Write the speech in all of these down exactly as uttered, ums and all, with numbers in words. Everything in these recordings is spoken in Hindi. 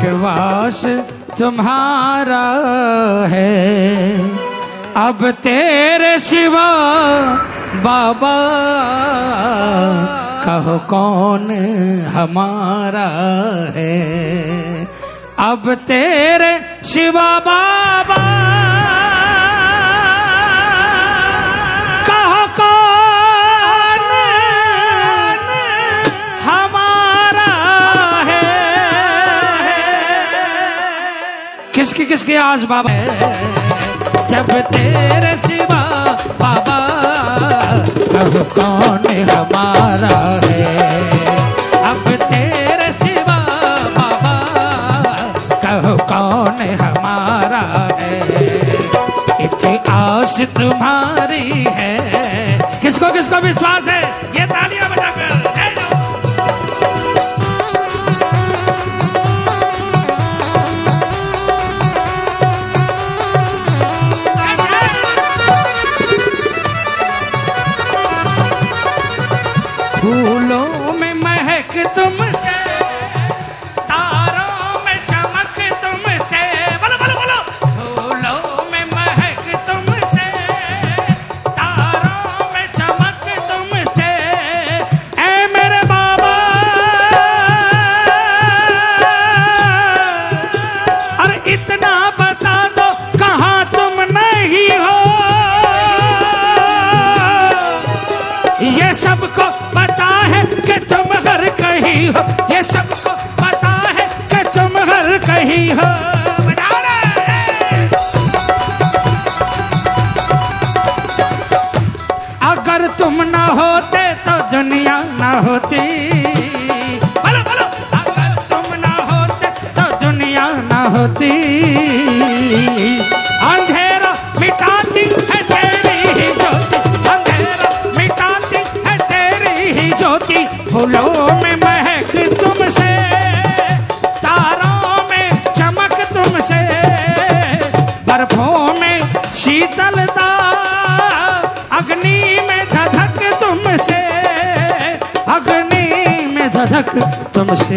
विश्वास तुम्हारा है, अब तेरे सिवा बाबा कहो कौन हमारा है। अब तेरे सिवा बाबा कहो कौन हमारा है। किसकी किसकी आज बाबा है, जब तेरे सिवा बाबा कहो कौन हमारा है। अब तेरे सिवा बाबा कहो कौन हमारा है। एक आस तुम्हारी है, किसको किसको विश्वास है ये तालियां बजाकर जय जाओ। फूलों में महक तुमसे, तारों में चमक तुमसे, बोलो बोलो बोलो। फूलों में महक तुमसे, तारों में चमक तुमसे, ऐ मेरे बाबा। अरे इतना बता दो कहाँ तुम नहीं हो, ये सबको पता है कि तुम हर कहीं हो, ये सबको पता है कि तुम हर कहीं हो। बजाओ ना। अगर तुम ना होते तो दुनिया ना होती, बोलो बोलो। अगर तुम ना होते तो दुनिया ना होती। अंधेरा मिटाती है तेरी ही ज्योति, अंधेरा मिटाती है तेरी ही ज्योति। फूलों में महक तुमसे, तारों में चमक तुमसे, बर्फों में शीतलता, अग्नि में धधक तुमसे, अग्नि में धधक तुमसे।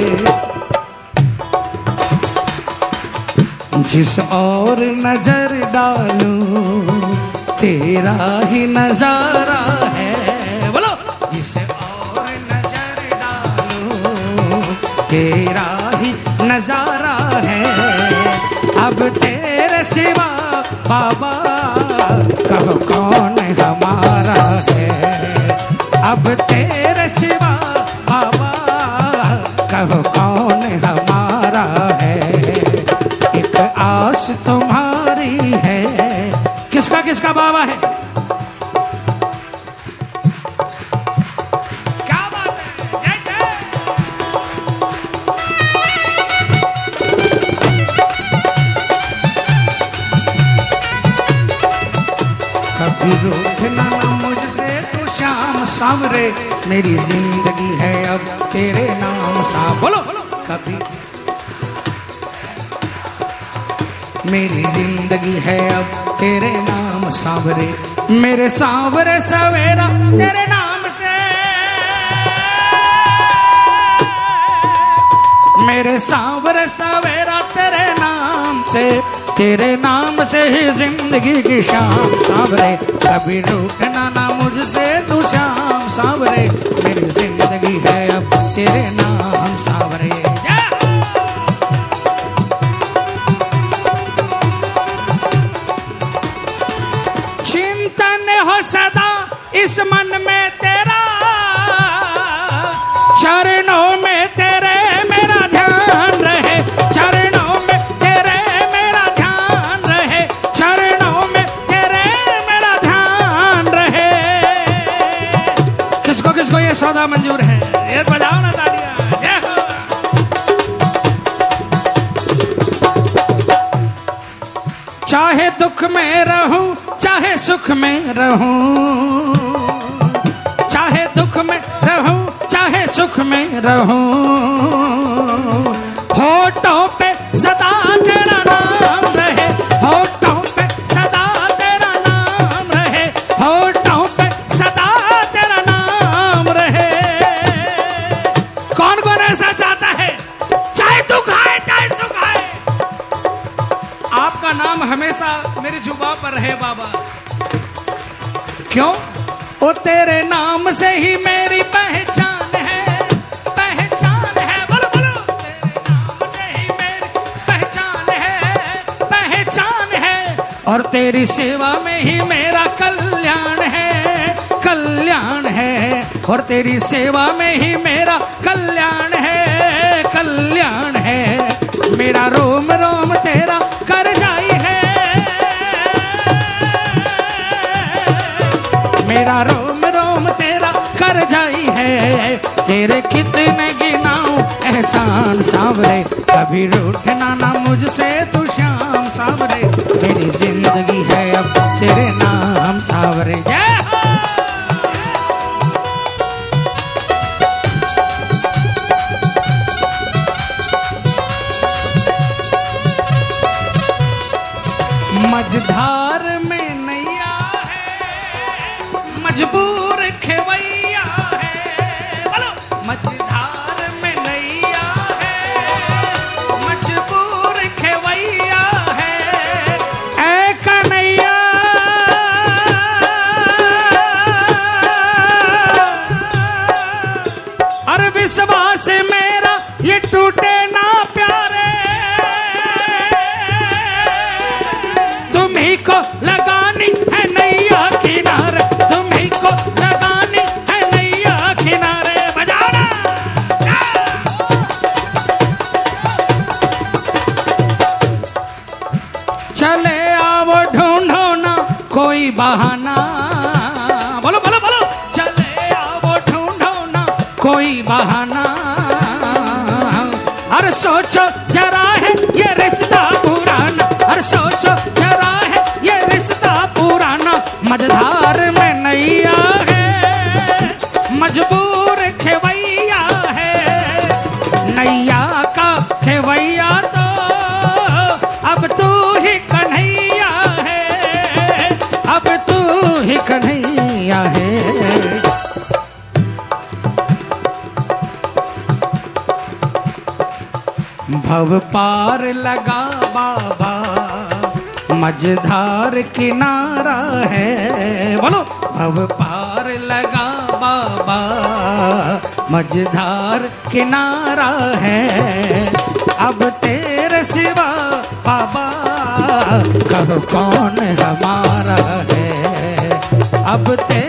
जिस और नजर डालूं तेरा ही नजारा है, बोलो। जिस और नजर डालूं तेरा ही नजारा है। अब तेरे सिवा बाबा कहो कौन हमारा है। अब तेरे सिवा बाबा कहो कौन हमारा है। एक आस तुम्हारी है, किसका किसका बाबा है। क्या बात है, जय जय। कभी रूठना ना मुझसे तू श्याम सांवरे, मेरी जिंदगी है अब तेरे नाम सा, बोलो। कभी मेरी जिंदगी है अब तेरे नाम सांवरे, मेरे सांवरे सवेरा तेरे नाम से, मेरे सांवरे सवेरा तेरे नाम से, तेरे नाम से ही जिंदगी की शाम सांवरे। कभी रूठना ना मुझसे तू श्याम सांवरे, मेरी जिंदगी है अब तेरे नाम सांवरे। हो सदा इस मन में तेरा, चरणों में तेरे मेरा ध्यान रहे, चरणों में तेरे मेरा ध्यान रहे, चरणों में तेरे मेरा ध्यान रहे। किसको किसको ये सौदा मंजूर है, ये बजाओ ना तालियां, जय हो। चाहे दुख में रहूं चाहे सुख में रहूं, चाहे दुख में रहूं चाहे सुख में रहूं, होठों पे सदा तेरा नाम रहे, होठों पे सदा तेरा नाम रहे, होठों पे सदा तेरा नाम रहे। कौन कौन ऐसा चाहता है, चाहे दुख आए चाहे आपका नाम हमेशा मेरी जुबान पर रहे बाबा। क्यों? ओ तेरे नाम से ही मेरी पहचान है, पहचान है। बोलो बोलो, तेरे नाम से ही मेरी पहचान है, पहचान है। और तेरी सेवा में ही मेरा कल्याण है, कल्याण है। और तेरी सेवा में ही मेरा कल्याण है, कल्याण है। मेरा रोम रोम तेरा कर जाई है, मेरा रोम रोम तेरा कर जाई है। तेरे कितने गिनाऊं एहसान सांवरे, कभी रूठना ना मुझसे तू श्याम सांवरे। मेरी जिंदगी है अब तेरे नाम सांवरे। मझधार में नैया है, मजबूर खेवैया है। बोलो, मझधार में नैया है, मजबूर खेवैया है। ऐ कन्हैया और विश्वास मेरा ये टूटे ना प्यारे। तुम्ही को लगानी है नैया किनारे, तुम्ही को लगानी है नैया किनारे। बजाना चले आओ ढूंढो ना कोई बहाना। बोलो बोलो बोलो, चले आओ ढूंढो ना कोई बहाना। अरे सोचो जरा है ये रिश्ता पुराना, अरे सोचो जरा है ये रिश्ता पुराना। मझधार में नैया है, मजबूर खेवैया है। नैया का खेवैया तो अब तू ही कन्हैया है, अब तू ही कन्हैया है। भव पार लगा बाबा, मझधार किनारा है। बोलो, भव पार लगा बाबा, मझधार किनारा है। अब तेरे सिवा बाबा कहो कौन हमारा है। अब तेरे